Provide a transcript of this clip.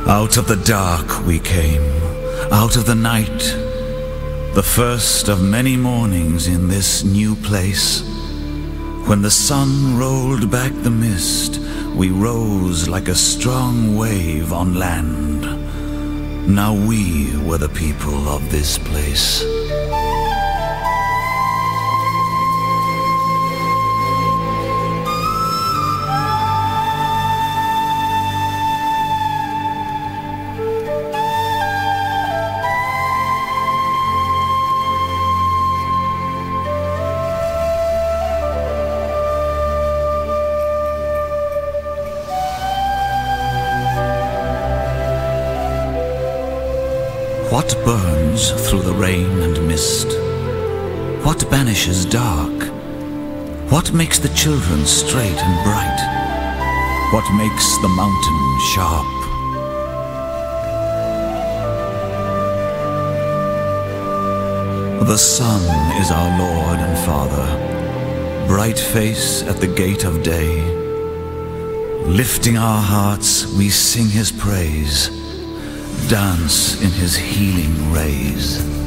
Out of the dark we came, out of the night, the first of many mornings in this new place. When the sun rolled back the mist, we rose like a strong wave on land. Now we were the people of this place. What burns through the rain and mist? What banishes dark? What makes the children straight and bright? What makes the mountain sharp? The sun is our Lord and Father, bright face at the gate of day. Lifting our hearts, we sing his praise, dance in his healing rays.